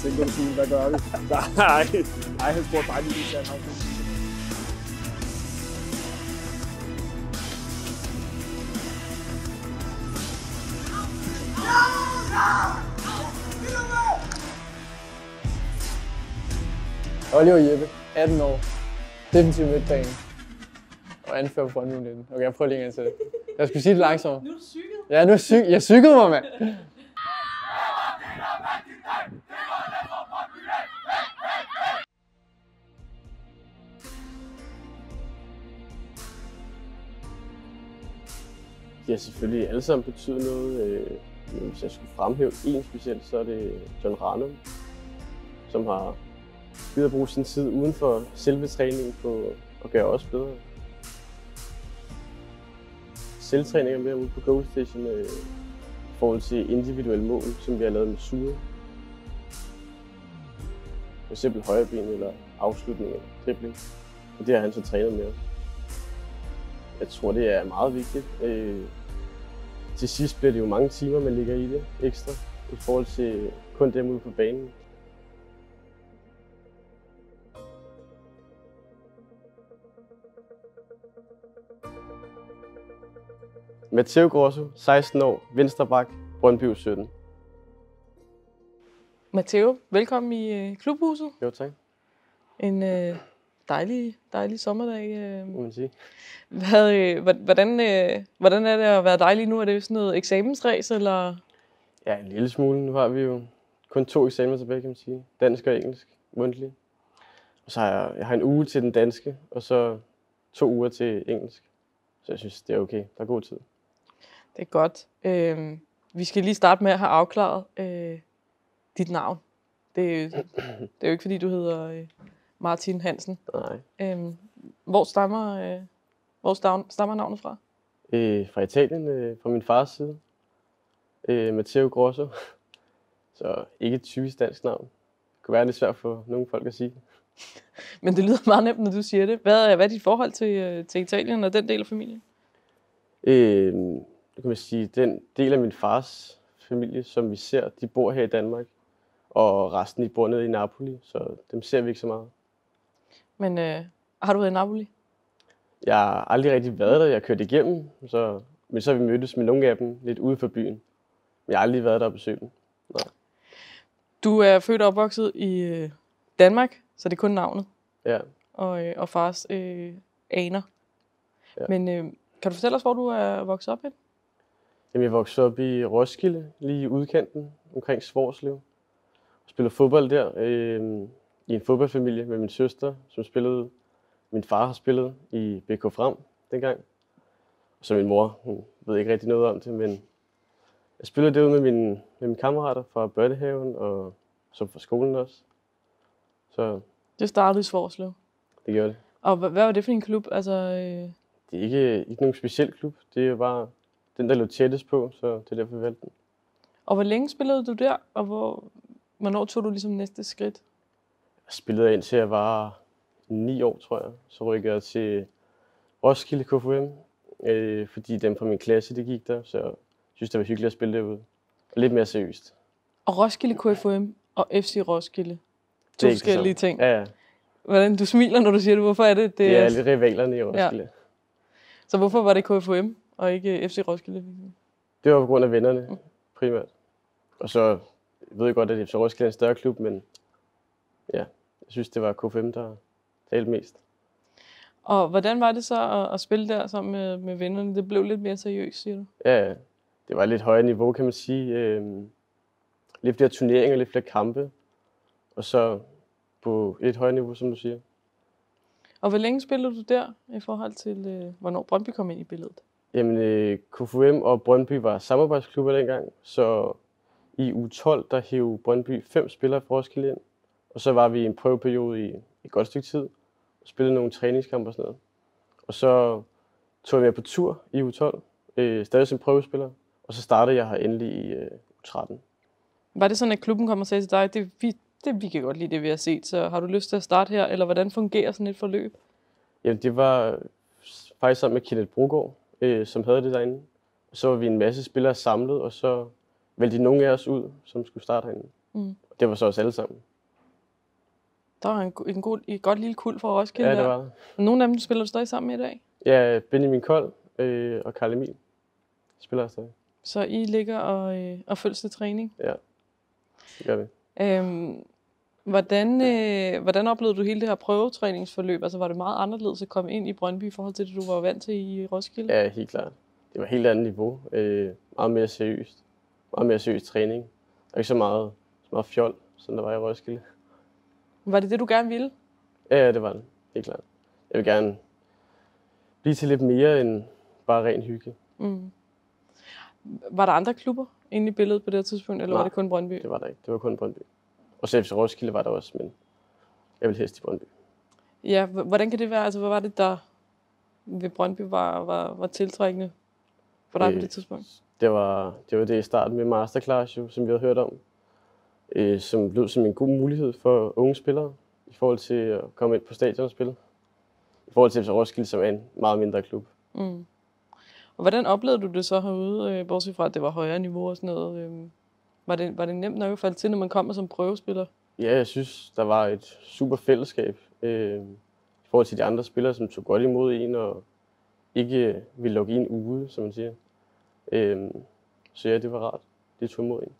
Singleton, hvad gør vi? Nej, han scorer bare lige i Sandhavn. Oliver Jeppe, 18 år, defensiv midtbane og anfører på Brøndby 19. Okay, jeg prøver lige en gang til. Jeg skulle sige det langsommere. Nu er du cyklet? Ja, nu er jeg cyklede mig, mand. De har selvfølgelig alle sammen betydet noget. Men hvis jeg skulle fremhæve en specielt, så er det John Ranum, som har givet at bruge sin tid uden for selve træningen på at gøre os bedre. Selvtræninger mere ude på Goal Station i forhold til individuelle mål, som vi har lavet med Sure. For eksempel højreben eller afslutning eller dribling. Og det har han så trænet med os. Jeg tror, det er meget vigtigt. Til sidst bliver det jo mange timer, man ligger i det ekstra, i forhold til kun dem ude på banen. Matteo Grosso, 16 år, venstre bak, Brøndby 17. Matteo, velkommen i klubhuset. Jo, tak. En dejlig sommerdag. Må man sige. Hvordan er det at være dejlig nu? Er det sådan noget eksamensræs, eller? Ja, en lille smule. Nu har vi jo kun 2 eksamener tilbage, kan man sige. Dansk og engelsk, mundtlig. Og så har jeg har en uge til den danske, og så 2 uger til engelsk. Så jeg synes, det er okay. Der er god tid. Det er godt. Vi skal lige starte med at have afklaret dit navn. Det er jo ikke, fordi du hedder Martin Hansen. Nej. Hvor stammer navnet fra? Fra Italien, fra min fars side. Matteo Grosso. Så ikke et typisk dansk navn. Det kunne være lidt svært for nogle folk at sige. Men det lyder meget nemt, når du siger det. Hvad er dit forhold til Italien og den del af familien? Det kan man sige, den del af min fars familie, som vi ser, de bor her i Danmark. Og resten de bor nede i Napoli, så dem ser vi ikke så meget. Men har du været i Napoli? Jeg har aldrig rigtig været der. Jeg har kørt igennem, men så har vi mødtes med nogle af dem lidt ude for byen. Men jeg har aldrig været der og besøgt dem. Nej. Du er født og opvokset i Danmark, så det er kun navnet. Ja. Og fars aner. Ja. Men kan du fortælle os, hvor du er vokset op hen? Jamen, jeg voksede op i Roskilde, lige i udkanten, omkring Svorslev. Jeg spillede fodbold der, i en fodboldfamilie med min søster, som spillede. Min far har spillet i BK Frem dengang. Og så min mor, hun ved ikke rigtig noget om det, men jeg spillede derude med mine kammerater fra børnehaven og så fra skolen også. Så Det startede i Svorslev. det gjorde det. Og hvad var det for en klub? Altså, Det er ikke nogen speciel klub. Det er bare den, der lå tættest på, så det er derfor, vi valgte den. Og hvor længe spillede du der, og hvornår tog du ligesom næste skridt? Jeg spillede indtil jeg var 9 år, tror jeg. Så rykkede jeg til Roskilde KFUM, fordi dem fra min klasse, det gik der. Så jeg synes, det var hyggeligt at spille derude. Og lidt mere seriøst. Og Roskilde KFUM og FC Roskilde. Det To er ikke forskellige det samme. ting. Ja, ja. Hvordan du smiler, når du siger det. Hvorfor er det? Det er lidt rivalerne i Roskilde. Ja. Så hvorfor var det KFUM og ikke FC Roskilde? Det var på grund af vennerne, primært. Og så ved jeg godt, at FC Roskilde er en større klub, men ja, jeg synes, det var KFUM, der talte mest. Og hvordan var det så at spille der sammen med vennerne? Det blev lidt mere seriøst, siger du? Ja, det var et lidt højere niveau, kan man sige. Lidt flere turneringer, lidt flere kampe. Og så på et højere niveau, som du siger. Og hvor længe spillede du der i forhold til, hvornår Brøndby kom ind i billedet? Jamen, KFUM og Brøndby var samarbejdsklubber dengang, så i uge 12, der hævde Brøndby 5 spillere fra Roskilde ind. Og så var vi i en prøveperiode i et godt stykke tid, og spillede nogle træningskampe og sådan noget. Og så tog jeg på tur i uge 12, stadig som prøvespiller, og så startede jeg her endelig i uge 13. Var det sådan, at klubben kom og sagde til dig, vi kan godt lide det, vi har set, så har du lyst til at starte her, eller hvordan fungerer sådan et forløb? Jamen, det var faktisk sammen med Kenneth Brogaard, som havde det derinde. Og så var vi en masse spillere samlet, og så valgte de nogle af os ud, som skulle starte herinde. Og det var så os alle sammen. Der var et godt lille kuld fra Roskilde. Ja, det der. var det. Og nogle af dem spiller du stadig sammen med i dag. Ja, Benjamin Kold og Karl Emil spiller jeg stadig. Så I ligger og følges til træning. Ja, det gør vi. Hvordan oplevede du hele det her prøvetræningsforløb? Altså var det meget anderledes at komme ind i Brøndby i forhold til det, du var vant til i Roskilde? Ja, helt klart. Det var et helt andet niveau. Meget mere seriøst. Meget mere seriøs træning. Og ikke så meget fjol, som der var i Roskilde. Var det det, du gerne ville? Ja, det var det. Helt klart. Jeg vil gerne blive til lidt mere end bare ren hygge. Mm. Var der andre klubber inde i billedet på det tidspunkt, eller Nej, var det kun Brøndby? Det var der ikke. Det var kun Brøndby. Og selv til Roskilde var der også, men jeg vil helst i Brøndby. Ja, hvordan kan det være? Altså, hvad var det, der ved Brøndby var tiltrækkende for dig på det tidspunkt? Det var det i starten med Masterclass, jo, som vi havde hørt om. Som lød som en god mulighed for unge spillere i forhold til at komme ind på stadion og spille. I forhold til Roskilde, som er en meget mindre klub. Mm. Og hvordan oplevede du det så herude, bortset fra, at det var højere niveau og sådan noget? Var det nemt nok at falde til, når man kommer som prøvespiller? Ja, jeg synes, der var et super fællesskab i forhold til de andre spillere, som tog godt imod en og ikke ville lukke en ude, som man siger. Så ja, det var rart. Det tog imod en.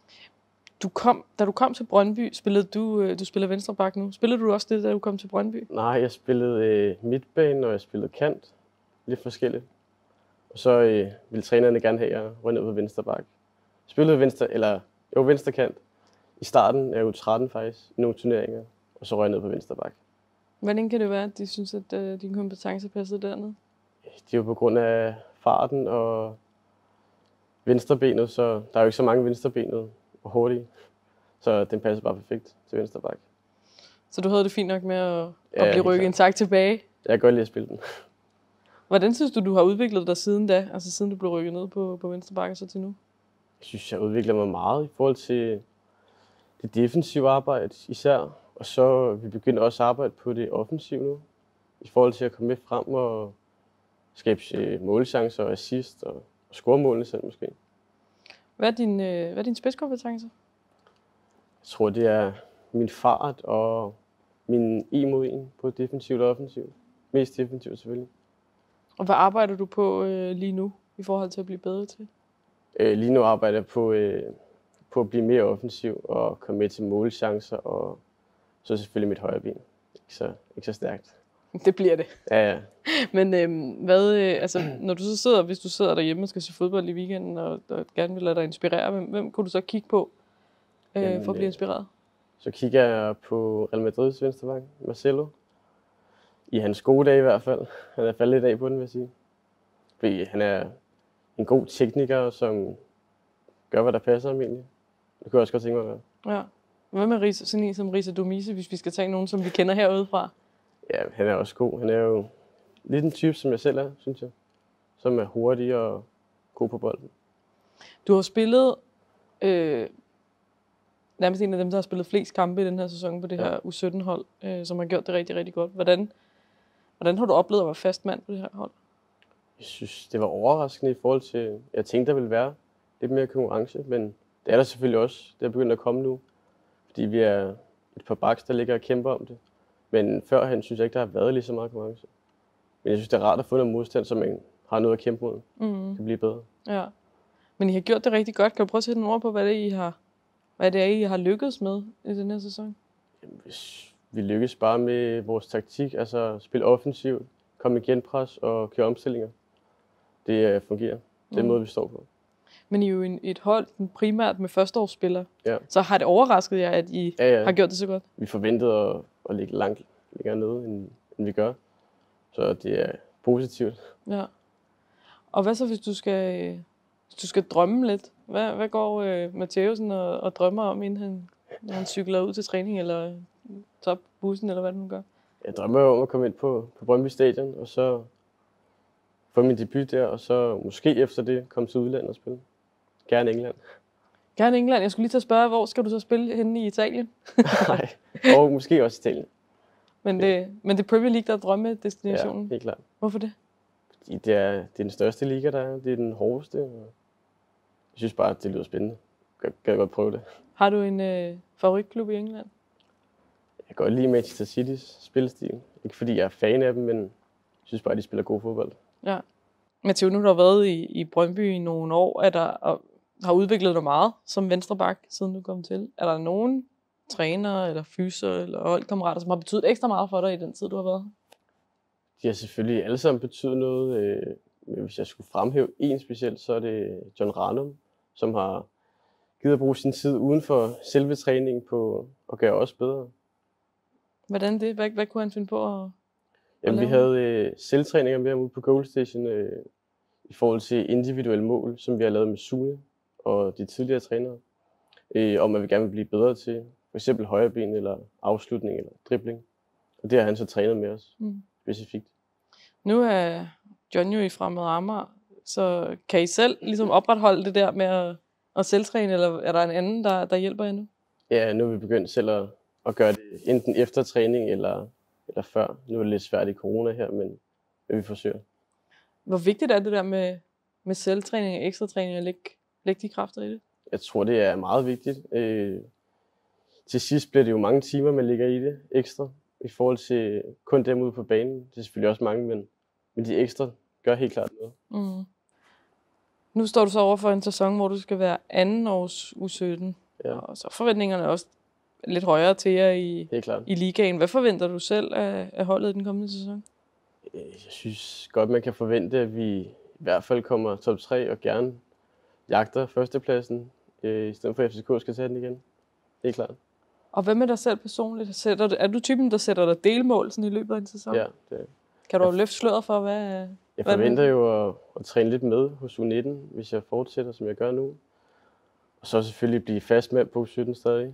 Da du kom til Brøndby, spillede du spiller venstreback nu. Spillede du også det, da du kom til Brøndby? Nej, jeg spillede midtbane, og jeg spillede kant. Lidt forskelligt. Og så ville trænerne gerne have, at jeg røg ned på venstreback. Jeg spillede venstre kant i starten af U13 faktisk, i nogle turneringer. Og så røg jeg ned på venstreback. Hvordan kan det være, at de synes, at dine kompetencer passede dernede? Det er jo på grund af farten og venstrebenet, så der er jo ikke så mange venstrebenet og hurtige. Så den passer bare perfekt til venstreback. Så du havde det fint nok med at blive rykket en tak tilbage? Jeg kan godt lide at spille den. Hvordan synes du har udviklet dig siden da? Altså siden du blev rykket ned på venstreback og så til nu? Jeg synes, jeg udvikler mig meget i forhold til det defensive arbejde især. Og så vi begynder også at arbejde på det offensive nu. I forhold til at komme med frem og skabe målchancer og assist og score målene selv måske. Hvad er din spidskompetencer? Jeg tror, det er min fart og min 1 mod 1 på defensivt og offensivt. Mest defensivt selvfølgelig. Og hvad arbejder du på lige nu i forhold til at blive bedre til? Lige nu arbejder jeg på at blive mere offensiv og komme med til målchancer og så selvfølgelig mit højre ben. Ikke så stærkt. Det bliver det. Ja. Men når du så hvis du sidder derhjemme og skal se fodbold i weekenden og gerne vil lade dig inspirere, hvem kunne du så kigge på for at blive inspireret? Så kigger jeg på Real Madrids venstreback, Marcelo. I hans gode dage i hvert fald. Han er faldet lidt af på den, vil jeg sige. Fordi han er en god tekniker, som gør, hvad der passer ham egentlig. Det kunne jeg også godt tænke mig at gøre. Ja. Hvad med sådan en som Risa Domise, hvis vi skal tage nogen, som vi kender herudefra? Ja, han er også god. Han er jo lidt en type, som jeg selv er, synes jeg. Som er hurtig og god på bolden. Du har spillet nærmest en af dem, der har spillet flest kampe i den her sæson på det her U17-hold, som har gjort det rigtig, rigtig godt. Hvordan har du oplevet at være fast mand på det her hold? Jeg synes, det var overraskende i forhold til, jeg tænkte, der ville være lidt mere konkurrence, men det er der selvfølgelig også. Det er begyndt at komme nu, fordi vi er et par backs, der ligger og kæmper om det. Men førhen synes jeg ikke, der har været lige så meget konkurrence. Men jeg synes, det er rart at få noget modstand, så man har noget at kæmpe mod. Det bliver bedre. Ja. Men I har gjort det rigtig godt. Kan du prøve at sætte nogle ord på, hvad det er, I har lykkedes med i den her sæson? Jamen, vi lykkes bare med vores taktik, altså spille offensivt, komme i genpres og køre omstillinger. Det fungerer. Det er den måde, vi står på. Men I er jo et hold primært med førsteårsspillere. Ja. Så har det overrasket jer, at I har gjort det så godt? Vi forventede at ligge langt længere nede, end vi gør. Så det er positivt. Ja. Og hvad så, hvis du skal drømme lidt? Hvad går Matthæusen og drømmer om, inden han cykler ud til træning, eller top bussen, eller hvad det nu gør? Jeg drømmer jo om at komme ind på Brøndby Stadion, og så få min debut der, og så måske efter det komme til udlandet og spille. Gerne England. Gerne England. Jeg skulle lige til at spørge, hvor skal du så spille henne i Italien? Nej, og måske også Italien. Men det er Premier League, der er drømmedestinationen? Ja, helt klart. Hvorfor det? Fordi det er den største liga, der er. Det er den hårdeste. Og jeg synes bare, at det lyder spændende. Jeg kan godt prøve det. Har du en favoritklub i England? Jeg kan godt lide Manchester City's spillestil. Ikke fordi jeg er fan af dem, men jeg synes bare, at de spiller god fodbold. Ja. Matteo, nu har du været i Brøndby i nogle år, og har udviklet dig meget som venstreback, siden du kom til. Er der nogen trænere, eller fyser, eller holdkammerater, som har betydet ekstra meget for dig i den tid, du har været? De har selvfølgelig alle sammen betydet noget. Men hvis jeg skulle fremhæve en specielt, så er det John Ranum, som har givet at bruge sin tid uden for selve træningen på at gøre os bedre. Hvordan det? Hvad kunne han finde på at Jamen, vi havde selvtræninger med ham ude på Goal Station i forhold til individuelle mål, som vi har lavet med Sune og de tidligere trænere, om at vi gerne vil blive bedre til for eksempel højreben eller afslutning eller dribling. Og det har han så trænet med os specifikt. Nu er John jo i Fremad Amager, så kan I selv ligesom opretholde det der med at selvtræne, eller er der en anden, der hjælper jer nu? Ja, nu er vi begyndt selv at gøre det enten efter træning eller før. Nu er det lidt svært i corona her, men vi forsøger. Hvor vigtigt er det der med selvtræning og ekstra træning at lægge de kræfter i det? Jeg tror, det er meget vigtigt. Til sidst bliver det jo mange timer, man ligger i det ekstra, i forhold til kun dem ude på banen. Det er selvfølgelig også mange, men de ekstra gør helt klart noget. Mm. Nu står du så over for en sæson, hvor du skal være anden års U17. Ja. Og så forventningerne er også lidt højere til jer i ligaen. Hvad forventer du selv af holdet i den kommende sæson? Jeg synes godt, man kan forvente, at vi i hvert fald kommer top 3 og gerne jagter førstepladsen, i stedet for at FCK skal tage den igen. Helt klart. Og hvad med dig selv personligt? Er du typen, der sætter dig delmål sådan i løbet af en sæson? Ja, det er. Kan du løfte sløret for, hvad... Jeg forventer jo at træne lidt med hos U19, hvis jeg fortsætter, som jeg gør nu. Og så selvfølgelig blive fast med på U17 stadig.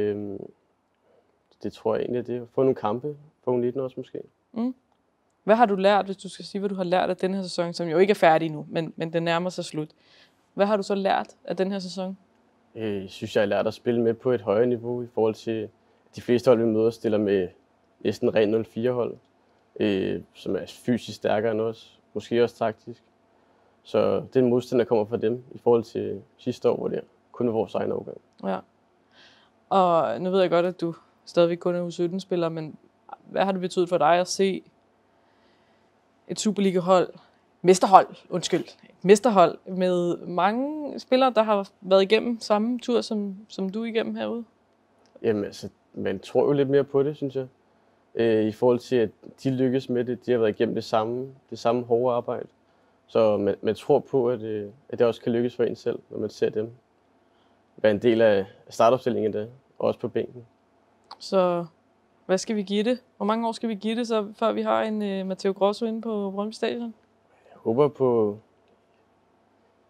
Det tror jeg egentlig er det. Få nogle kampe på U19 også måske. Mm. Hvad har du lært, hvis du skal sige, hvad du har lært af den her sæson, som jo ikke er færdig nu, men den nærmer sig slut? Hvad har du så lært af den her sæson? Jeg synes, jeg har lært at spille med på et højere niveau i forhold til de fleste hold, vi møder, stiller med næsten ren 0-4-hold, som er fysisk stærkere end os, måske også taktisk. Så den modstand, der kommer fra dem i forhold til sidste år, hvor det kun er vores egen overgang. Ja. Og nu ved jeg godt, at du stadigvæk kun er U17-spiller, men hvad har det betydet for dig at se et Superliga-hold, mesterhold med mange spillere, der har været igennem samme tur, som du er igennem herude? Jamen altså, man tror jo lidt mere på det, synes jeg. I forhold til, at de lykkes med det, de har været igennem det samme hårde arbejde. Så man tror på, at det også kan lykkes for en selv, når man ser dem være en del af startopstillingen der, og også på bænken. Så hvad skal vi give det? Hvor mange år skal vi give det, så, før vi har en Matteo Grosso inde på Brøndby Stadion? Jeg håber på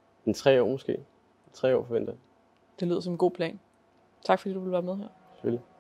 3 år måske. 3 år forventer jeg. Det lyder som en god plan. Tak fordi du ville være med her. Selvfølgelig.